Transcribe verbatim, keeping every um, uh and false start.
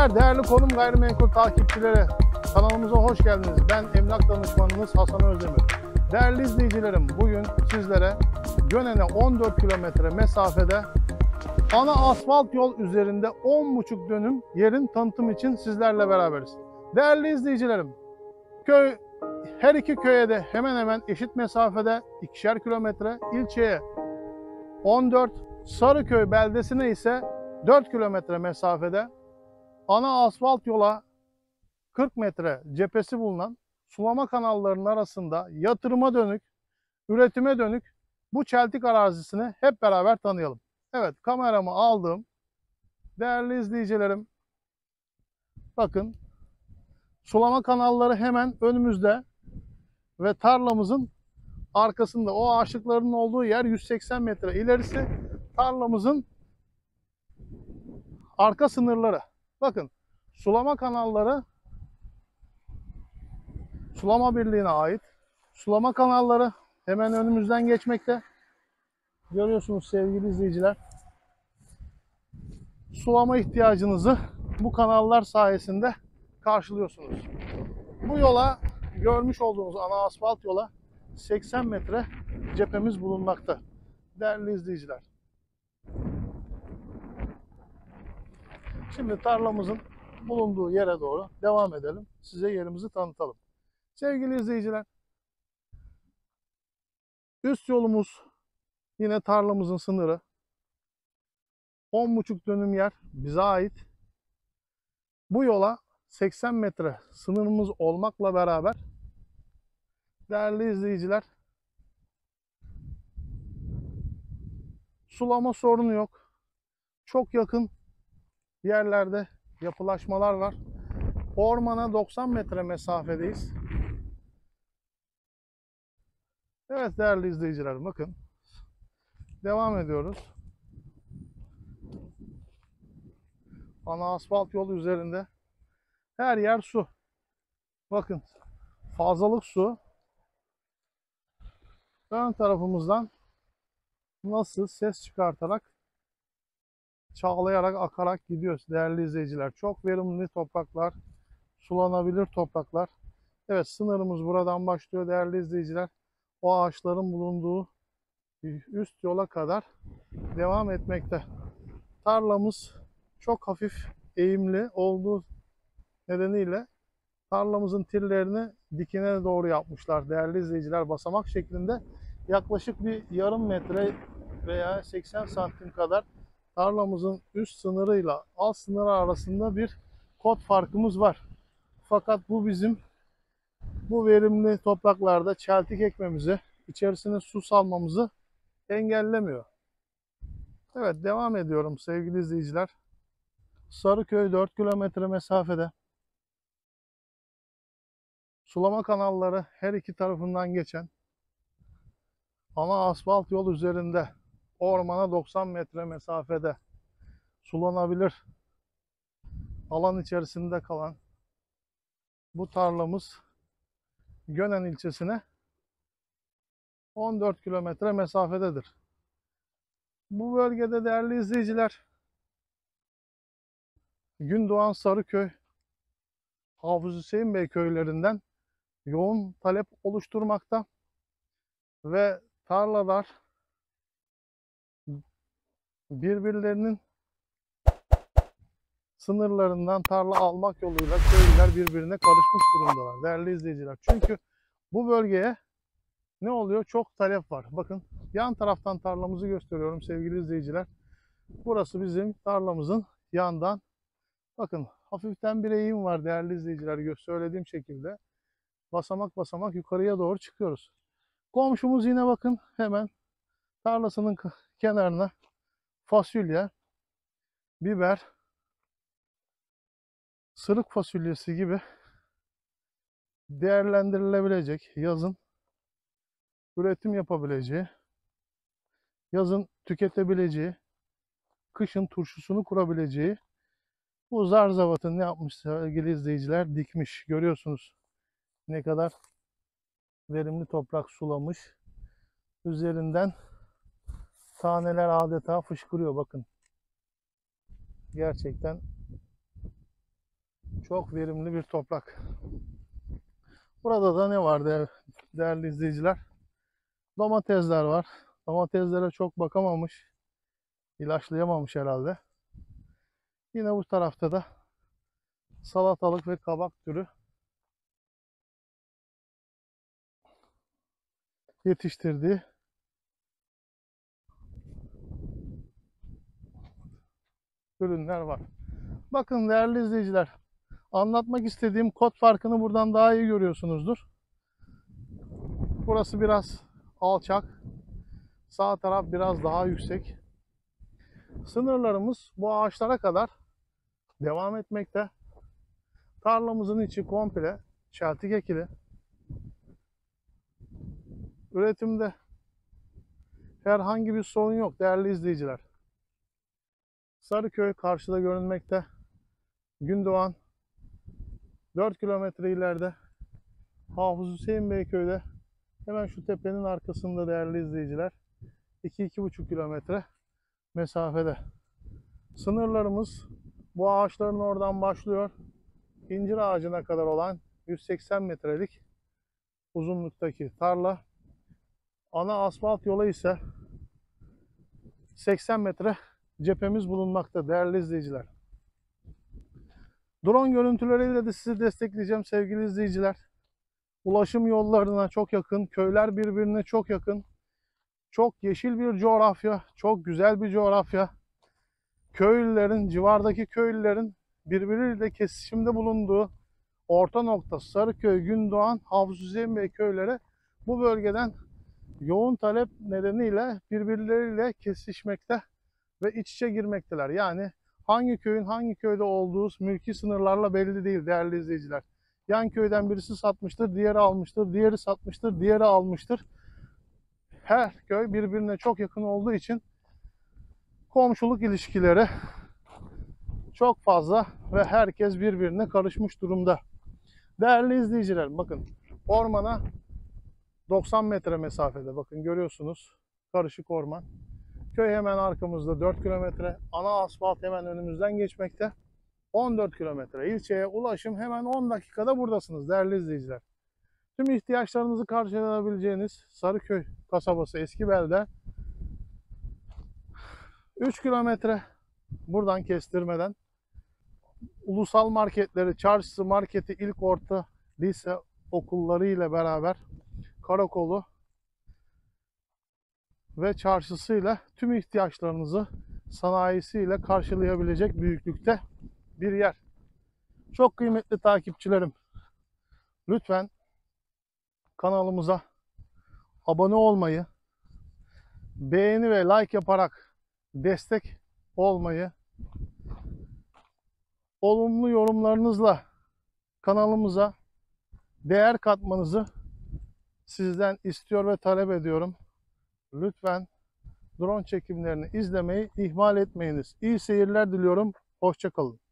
izleyiciler, değerli Konum Gayrimenkul takipçileri, kanalımıza hoş geldiniz. Ben emlak danışmanınız Hasan Özdemir. Değerli izleyicilerim, bugün sizlere Gönen'e on dört kilometre mesafede ana asfalt yol üzerinde on buçuk dönüm yerin tanıtım için sizlerle beraberiz. Değerli izleyicilerim, köy her iki köye de hemen hemen eşit mesafede ikişer kilometre, ilçeye on dört, Sarıköy beldesine ise dört kilometre mesafede ana asfalt yola kırk metre cephesi bulunan sulama kanallarının arasında yatırıma dönük, üretime dönük bu çeltik arazisini hep beraber tanıyalım. Evet, kameramı aldım. Değerli izleyicilerim, bakın sulama kanalları hemen önümüzde ve tarlamızın arkasında. O ağaçlıkların olduğu yer yüz seksen metre ilerisi tarlamızın arka sınırları. Bakın, sulama kanalları Sulama Birliği'ne ait. Sulama kanalları hemen önümüzden geçmekte. Görüyorsunuz sevgili izleyiciler. Sulama ihtiyacınızı bu kanallar sayesinde karşılıyorsunuz. Bu yola, görmüş olduğunuz ana asfalt yola seksen metre cephemiz bulunmakta. Değerli izleyiciler. Şimdi tarlamızın bulunduğu yere doğru devam edelim. Size yerimizi tanıtalım. Sevgili izleyiciler, üst yolumuz yine tarlamızın sınırı. on buçuk dönüm yer bize ait. Bu yola seksen metre sınırımız olmakla beraber değerli izleyiciler, sulama sorunu yok. Çok yakın yerlerde yapılaşmalar var. Ormana doksan metre mesafedeyiz. Evet değerli izleyiciler, bakın devam ediyoruz. Ana asfalt yol üzerinde her yer su. Bakın, fazlalık su. Ön tarafımızdan nasıl ses çıkartarak, çağlayarak, akarak gidiyoruz değerli izleyiciler. Çok verimli topraklar, sulanabilir topraklar. Evet, sınırımız buradan başlıyor değerli izleyiciler. O ağaçların bulunduğu üst yola kadar devam etmekte. Tarlamız çok hafif eğimli olduğu nedeniyle tarlamızın tirlerini dikine doğru yapmışlar değerli izleyiciler, basamak şeklinde. Yaklaşık bir yarım metre veya seksen santim kadar tarlamızın üst sınırıyla alt sınırı arasında bir kod farkımız var. Fakat bu bizim bu verimli topraklarda çeltik ekmemizi, içerisine su salmamızı engellemiyor. Evet, devam ediyorum sevgili izleyiciler. Sarıköy dört kilometre mesafede. Sulama kanalları her iki tarafından geçen ana asfalt yol üzerinde ormana doksan metre mesafede sulanabilir alan içerisinde kalan bu tarlamız Gönen ilçesine on dört kilometre mesafededir. Bu bölgede değerli izleyiciler, Gündoğan, Sarıköy, Hafız Hüseyin Bey köylerinden yoğun talep oluşturmakta ve tarlalar birbirlerinin sınırlarından tarla almak yoluyla köylüler birbirine karışmış durumdalar değerli izleyiciler. Çünkü bu bölgeye ne oluyor? Çok talep var. Bakın, yan taraftan tarlamızı gösteriyorum sevgili izleyiciler. Burası bizim tarlamızın yandan. Bakın, hafiften bir eğim var değerli izleyiciler, söylediğim şekilde. Basamak basamak yukarıya doğru çıkıyoruz. Komşumuz yine bakın hemen tarlasının kenarına fasulye, biber, sırık fasulyesi gibi değerlendirilebilecek, yazın üretim yapabileceği, yazın tüketebileceği, kışın turşusunu kurabileceği bu zarzavatın ne yapmış sevgili izleyiciler? Dikmiş. Görüyorsunuz ne kadar verimli toprak sulamış. Üzerinden taneler adeta fışkırıyor bakın. Gerçekten Çok verimli bir toprak. Burada da ne var de- değerli izleyiciler? Domatesler var. Domateslere çok bakamamış, ilaçlayamamış herhalde. Yine bu tarafta da salatalık ve kabak türü yetiştirdiği ürünler var. Bakın değerli izleyiciler, anlatmak istediğim kod farkını buradan daha iyi görüyorsunuzdur. Burası biraz alçak, sağ taraf biraz daha yüksek. Sınırlarımız bu ağaçlara kadar devam etmekte. Tarlamızın içi komple çeltik ekili. Üretimde herhangi bir sorun yok değerli izleyiciler. Sarıköy karşıda görünmekte. Gündoğan dört kilometre ileride. Hafız Hüseyin Beyköy'de hemen şu tepenin arkasında değerli izleyiciler. iki iki buçuk kilometre mesafede. Sınırlarımız bu ağaçların oradan başlıyor. İncir ağacına kadar olan yüz seksen metrelik uzunluktaki tarla. Ana asfalt yola ise seksen metre cephemiz bulunmakta değerli izleyiciler. Drone görüntüleriyle de sizi destekleyeceğim sevgili izleyiciler. Ulaşım yollarına çok yakın, köyler birbirine çok yakın. Çok yeşil bir coğrafya, çok güzel bir coğrafya. Köylülerin, civardaki köylülerin birbiriyle kesişimde bulunduğu orta nokta Sarıköy, Gündoğan, Hafız Hüseyin Bey köyleri bu bölgeden yoğun talep nedeniyle birbirleriyle kesişmekte ve iç içe girmekteler. Yani hangi köyün hangi köyde olduğu mülki sınırlarla belli değil değerli izleyiciler. Yan köyden birisi satmıştır, diğeri almıştır, diğeri satmıştır, diğeri almıştır. Her köy birbirine çok yakın olduğu için komşuluk ilişkileri çok fazla ve herkes birbirine karışmış durumda. Değerli izleyiciler bakın ormana doksan metre mesafede bakın görüyorsunuz karışık orman. Köy hemen arkamızda dört kilometre. Ana asfalt hemen önümüzden geçmekte. on dört kilometre. İlçeye ulaşım hemen on dakikada buradasınız değerli izleyiciler. Tüm ihtiyaçlarınızı karşılayabileceğiniz Sarıköy kasabası Eskibel'de üç kilometre buradan kestirmeden ulusal marketleri, çarşısı, marketi, ilk orta, lise okulları ile beraber karakolu ve çarşısıyla tüm ihtiyaçlarınızı sanayisiyle karşılayabilecek büyüklükte bir yer. Çok kıymetli takipçilerim, lütfen kanalımıza abone olmayı, beğeni ve like yaparak destek olmayı, olumlu yorumlarınızla kanalımıza değer katmanızı sizden istiyor ve talep ediyorum. Lütfen drone çekimlerini izlemeyi ihmal etmeyiniz. İyi seyirler diliyorum. Hoşça kalın.